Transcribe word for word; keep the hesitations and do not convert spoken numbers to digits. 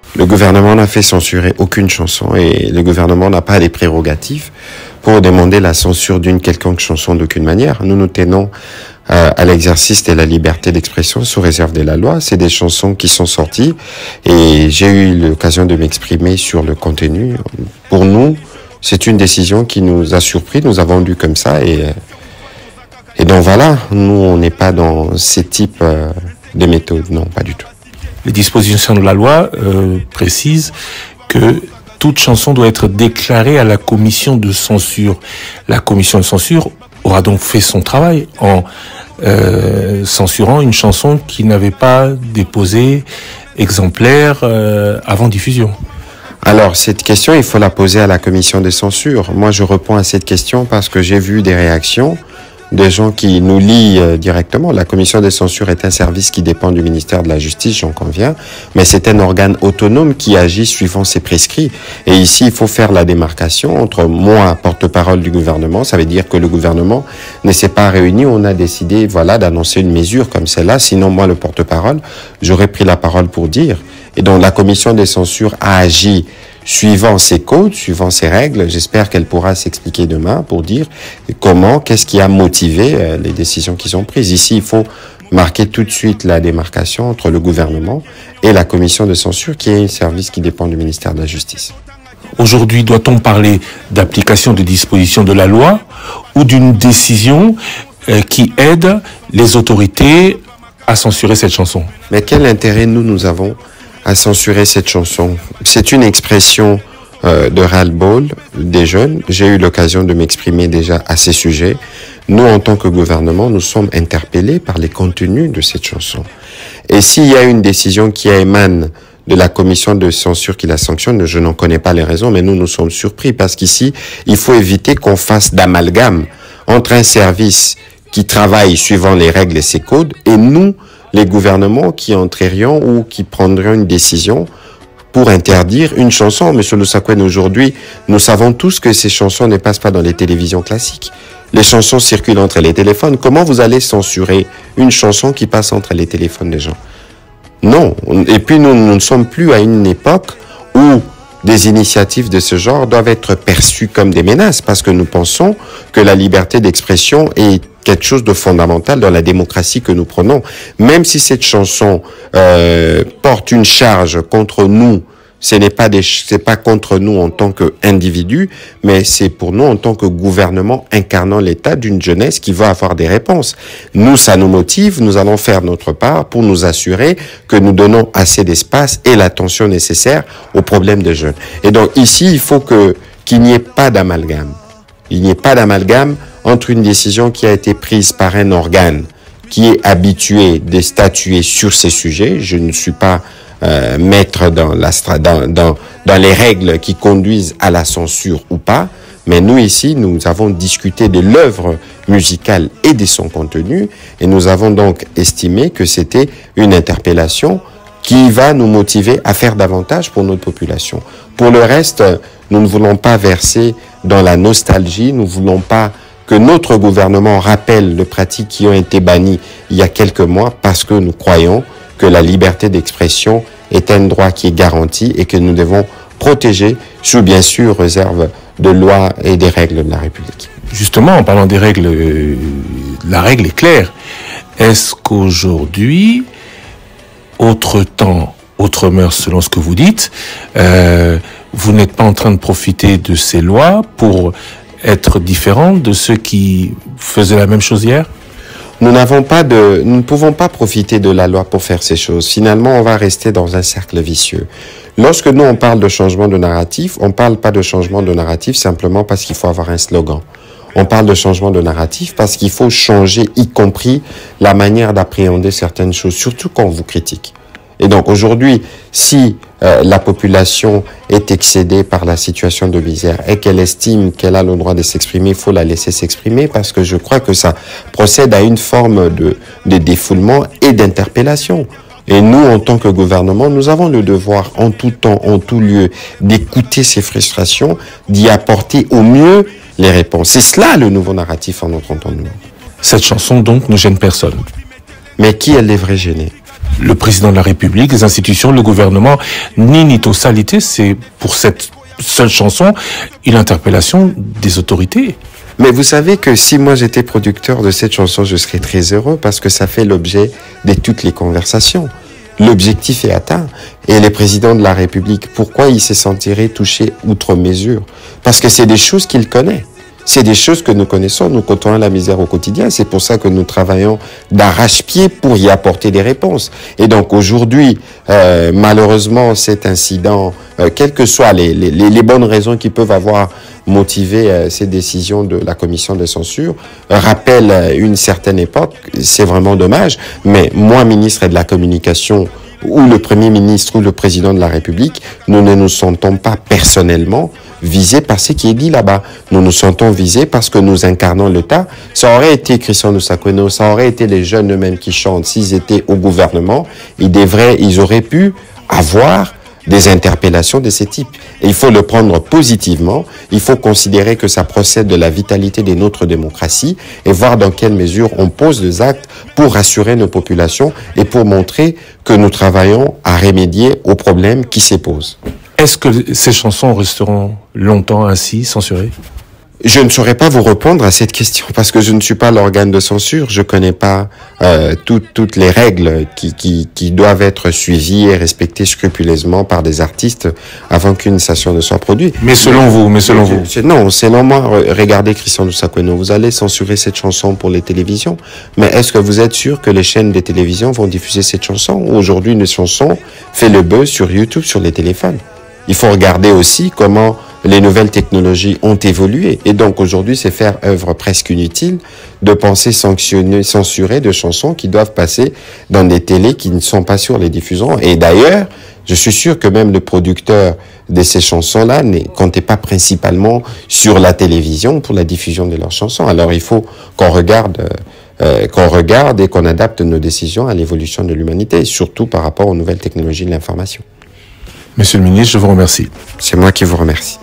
Le gouvernement n'a fait censurer aucune chanson et le gouvernement n'a pas les prérogatives pour demander la censure d'une quelconque chanson d'aucune manière. Nous nous tenons euh, à l'exercice de la liberté d'expression sous réserve de la loi. C'est des chansons qui sont sorties et j'ai eu l'occasion de m'exprimer sur le contenu. Pour nous, c'est une décision qui nous a surpris. Nous avons lu comme ça et, et donc voilà, nous on n'est pas dans ces types euh, de méthodes, non, pas du tout. Les dispositions de la loi euh, précisent que toute chanson doit être déclarée à la commission de censure. La commission de censure aura donc fait son travail en euh, censurant une chanson qui n'avait pas déposé exemplaire euh, avant diffusion. Alors, cette question, il faut la poser à la commission de censure. Moi, je réponds à cette question parce que j'ai vu des réactions des gens qui nous lient euh, directement. La commission de censure est un service qui dépend du ministère de la Justice, j'en conviens, mais c'est un organe autonome qui agit suivant ses prescrits. Et ici, il faut faire la démarcation entre moi, porte-parole du gouvernement, ça veut dire que le gouvernement ne s'est pas réuni, on a décidé, voilà, d'annoncer une mesure comme celle-là. Sinon, moi, le porte-parole, j'aurais pris la parole pour dire. Et donc, la commission de censure a agi suivant ses codes, suivant ses règles. J'espère qu'elle pourra s'expliquer demain pour dire comment, qu'est-ce qui a motivé euh, les décisions qu'ils ont prises. Ici, il faut marquer tout de suite la démarcation entre le gouvernement et la commission de censure, qui est un service qui dépend du ministère de la Justice. Aujourd'hui, doit-on parler d'application des dispositions de la loi ou d'une décision euh, qui aide les autorités à censurer cette chanson? Mais quel intérêt nous, nous avons à censurer cette chanson? C'est une expression euh, de ras-le-bol des jeunes. J'ai eu l'occasion de m'exprimer déjà à ces sujets. Nous, en tant que gouvernement, nous sommes interpellés par les contenus de cette chanson. Et s'il y a une décision qui émane de la commission de censure qui la sanctionne, je n'en connais pas les raisons, mais nous, nous sommes surpris parce qu'ici, il faut éviter qu'on fasse d'amalgame entre un service qui travaille suivant les règles et ses codes et nous, les gouvernements qui entrerions ou qui prendrions une décision pour interdire une chanson. Monsieur Lusakwen, aujourd'hui, nous savons tous que ces chansons ne passent pas dans les télévisions classiques. Les chansons circulent entre les téléphones. Comment vous allez censurer une chanson qui passe entre les téléphones des gens? Non. Et puis, nous, nous ne sommes plus à une époque où des initiatives de ce genre doivent être perçues comme des menaces parce que nous pensons que la liberté d'expression est quelque chose de fondamental dans la démocratie que nous prenons. Même si cette chanson euh, porte une charge contre nous, ce n'est pas des, c'est pas contre nous en tant qu'individus, mais c'est pour nous en tant que gouvernement incarnant l'État d'une jeunesse qui va avoir des réponses. Nous, ça nous motive, nous allons faire notre part pour nous assurer que nous donnons assez d'espace et l'attention nécessaire aux problèmes des jeunes. Et donc ici, il faut que qu'il n'y ait pas d'amalgame. Il n'y ait pas d'amalgame entre une décision qui a été prise par un organe qui est habitué de statuer sur ces sujets. Je ne suis pas euh, maître dans, la, dans, dans, dans les règles qui conduisent à la censure ou pas, mais nous ici, nous avons discuté de l'œuvre musicale et de son contenu, et nous avons donc estimé que c'était une interpellation qui va nous motiver à faire davantage pour notre population. Pour le reste, nous ne voulons pas verser dans la nostalgie, nous ne voulons pas que notre gouvernement rappelle les pratiques qui ont été bannies il y a quelques mois parce que nous croyons que la liberté d'expression est un droit qui est garanti et que nous devons protéger sous bien sûr réserve de lois et des règles de la République. Justement, en parlant des règles, euh, la règle est claire. Est-ce qu'aujourd'hui, autre temps, autre mœurs selon ce que vous dites, euh, vous n'êtes pas en train de profiter de ces lois pour être différent de ceux qui faisaient la même chose hier? Nous n'avons pas de, nous ne pouvons pas profiter de la loi pour faire ces choses. Finalement, on va rester dans un cercle vicieux. Lorsque nous, on parle de changement de narratif, on ne parle pas de changement de narratif simplement parce qu'il faut avoir un slogan. On parle de changement de narratif parce qu'il faut changer, y compris la manière d'appréhender certaines choses, surtout quand on vous critique. Et donc aujourd'hui, si euh, la population est excédée par la situation de misère et qu'elle estime qu'elle a le droit de s'exprimer, il faut la laisser s'exprimer parce que je crois que ça procède à une forme de, de défoulement et d'interpellation. Et nous, en tant que gouvernement, nous avons le devoir en tout temps, en tout lieu, d'écouter ces frustrations, d'y apporter au mieux les réponses. C'est cela le nouveau narratif en notre entendement. Cette chanson donc ne gêne personne. Mais qui elle devrait gêner? le président de la République, les institutions, le gouvernement. Nini Tosalité, c'est pour cette seule chanson une interpellation des autorités. Mais vous savez que si moi j'étais producteur de cette chanson, je serais très heureux parce que ça fait l'objet de toutes les conversations. L'objectif est atteint. Et le président de la République, pourquoi il se sentirait touché outre mesure? Parce que c'est des choses qu'il connaît. C'est des choses que nous connaissons, nous côtoyons la misère au quotidien. C'est pour ça que nous travaillons d'arrache-pied pour y apporter des réponses. Et donc aujourd'hui, euh, malheureusement, cet incident, euh, quelles que soient les, les, les bonnes raisons qui peuvent avoir motivé euh, ces décisions de la commission de censure, euh, rappelle euh, une certaine époque. C'est vraiment dommage. Mais moi, ministre de la Communication, ou le Premier ministre ou le Président de la République, nous ne nous sentons pas personnellement visés par ce qui est dit là-bas. Nous nous sentons visés parce que nous incarnons l'État. Ça aurait été Christian Lusakweno, ça aurait été les jeunes eux-mêmes qui chantent. S'ils étaient au gouvernement, ils devraient, ils auraient pu avoir des interpellations de ce type. Et il faut le prendre positivement. Il faut considérer que ça procède de la vitalité de notre démocratie et voir dans quelle mesure on pose des actes pour rassurer nos populations et pour montrer que nous travaillons à remédier aux problèmes qui se posent. Est-ce que ces chansons resteront longtemps ainsi censurées? Je ne saurais pas vous répondre à cette question parce que je ne suis pas l'organe de censure. Je connais pas euh, tout, toutes les règles qui, qui, qui doivent être suivies et respectées scrupuleusement par des artistes avant qu'une session ne soit produite. Mais selon mais, vous, mais selon je, vous. Je, non, selon moi, regardez Christian Lusakweno, vous allez censurer cette chanson pour les télévisions. Mais est-ce que vous êtes sûr que les chaînes de télévision vont diffuser cette chanson? Aujourd'hui, une chanson fait le buzz sur YouTube, sur les téléphones. Il faut regarder aussi comment les nouvelles technologies ont évolué. Et donc aujourd'hui, c'est faire œuvre presque inutile de penser sanctionner, censurer de chansons qui doivent passer dans des télés qui ne sont pas sur les diffusants. Et d'ailleurs, je suis sûr que même le producteur de ces chansons-là ne comptait pas principalement sur la télévision pour la diffusion de leurs chansons. Alors il faut qu'on regarde, euh, qu'on regarde et qu'on adapte nos décisions à l'évolution de l'humanité, surtout par rapport aux nouvelles technologies de l'information. Monsieur le ministre, je vous remercie. C'est moi qui vous remercie.